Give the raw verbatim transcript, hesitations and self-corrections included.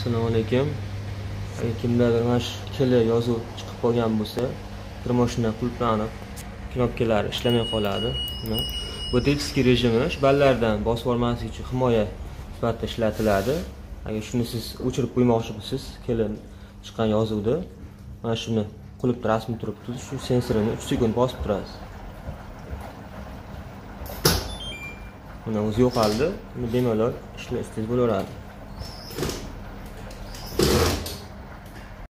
Assalomu alaykum. Agar kimdadir mana shu ikkala yozuv chiqib qolgan bo'lsa, bir mashina qulflanib, knopkalari ishlamay qoladi. Bu tekstki rejimi shu ballardan bosib olmaslik uchun himoya sifatida ishlatiladi. Agar shuni siz o'chirib qo'ymoqchi bo'lsangiz, kelin chiqqan yozuvni mana shuni qulfda rasmi turibdi, shu sensorini uch sekund bosib turasiz. Mana o'zi yo'qoldi. Uni bemalol ishlashsiz bo'laveradi.